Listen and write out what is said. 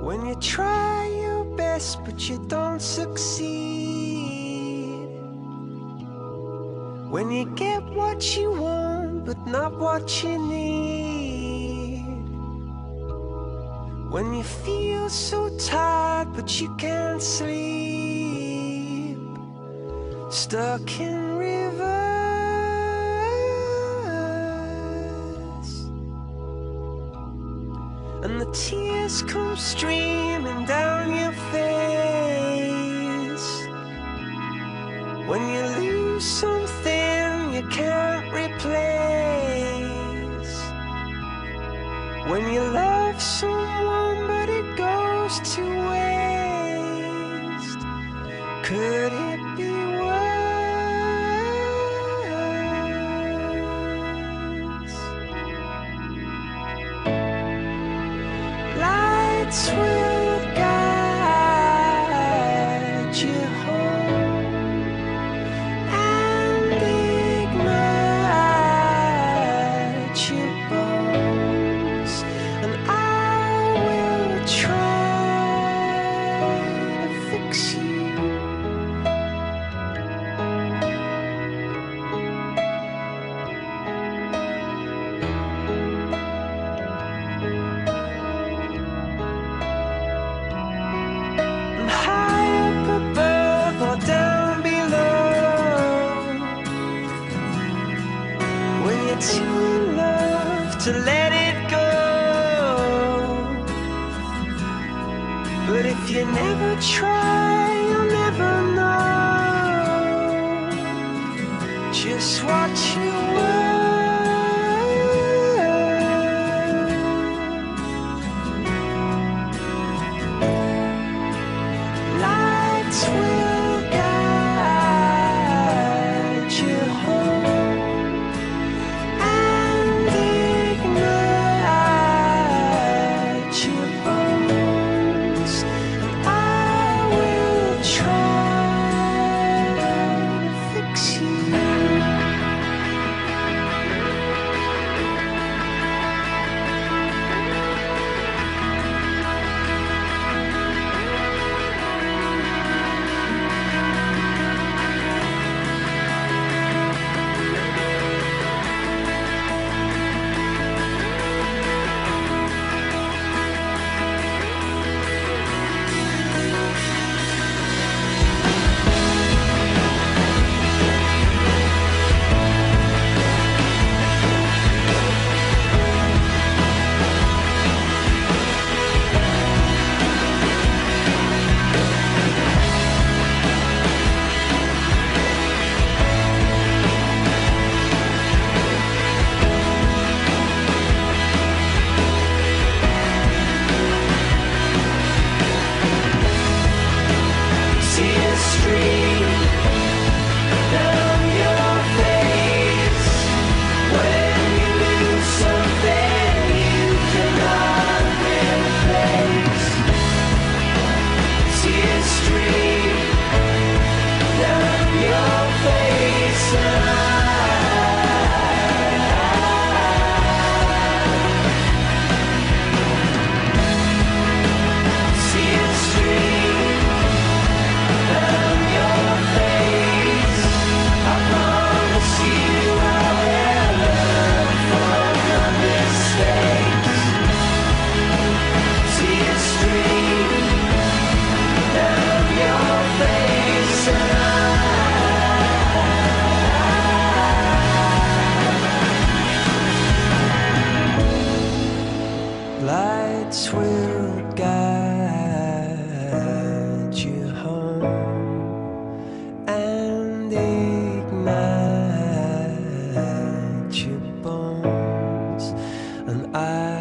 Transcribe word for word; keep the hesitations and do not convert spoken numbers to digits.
When you try your best but you don't succeed, when you get what you want but not what you need, when you feel so tired but you can't sleep, stuck in reverse, and the tears come streaming down your face, when you lose something you can't replace, when you love someone but it goes to waste. Could it be worse? Lights will guide you home and ignite your bones, and I will try to fix you. Too in love to let it go, but if you never try, you'll never know just what you were. Lights will guide you home lights will guide you home and ignite your bones, and I